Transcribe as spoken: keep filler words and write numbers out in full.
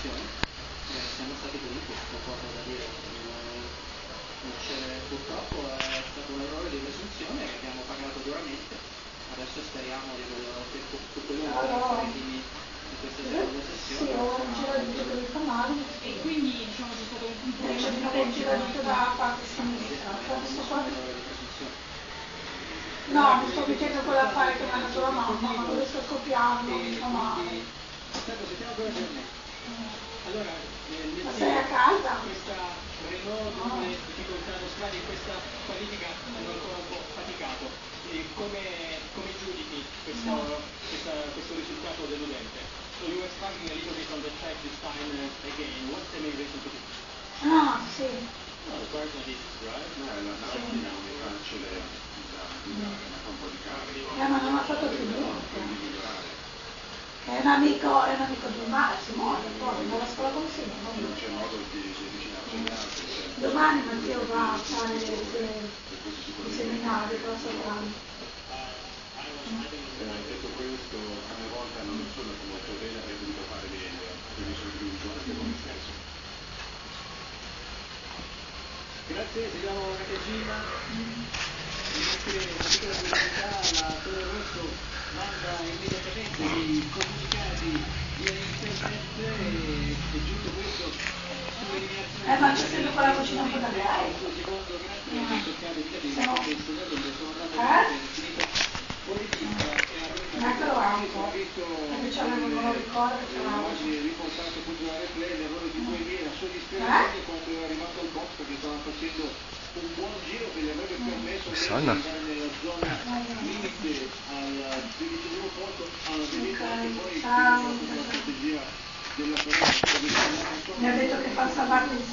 recensioni, eh, siamo stati comunque, ho poco da dire, non c'è, purtroppo è stato un errore di recensione che abbiamo pagato duramente, adesso speriamo di quello che su quello che allora, di questa seconda sessione. sì, ho un giradito per il canale e quindi diciamo c'è stato un punto e c'è di nuovo un giradito da parte sinistra. Adesso qua... No, mi sto mettendo quella fare che mi ha dato la mamma, ma lo sto copiando, mi fa male. Aspetta, sentiamo cosa c'è me. Allora, eh, Ma sei a casa? questa Renault con le difficoltà nostrane in questa qualifica hanno ancora un po' faticato. E come, come giudichi questo, No. questa, questo risultato deludente? So you were struggling a little bit on the track this time uh, again. What's the main reason for this? Ah, sì. No, the person is right. No, la macchina mi facile da guidare, ma fa un po' di carico. Eh, ma non ha fatto più niente. È un amico, è un amico di Massimo, poi nella scuola come si chiama? Non c'è modo di avvicinarsi agli altri. Domani Matteo va a fare il seminario con la sua grande. Detto questo, a mia volta non sono molto bene, avrei dovuto fare meglio, quindi sono più anche con me stesso. Grazie, seguiamo la regina. Grazie a tutta la curiosità, la Torre Rosso manda immediatamente i comunicati via internet e è giusto questo sull'eliminazione. Eh, ma c'è sempre quella cucina un po' da lei. Il secondo grande toccare di capire Siamo... che il secondo sono andato Eh? finito politica e a Eccolo anche, perché c'avevo, non lo ricordo, c'avevo. oggi riportato appunto la replay, l'errore di due lì, la sua disperazione quando è arrivato al box perché stava facendo un buon giro che gli avrebbe permesso di andare nella zona limite al dodicesimo posto, alla vedetta anche poi la strategia della Ferrari. Mi ha detto che fa salvare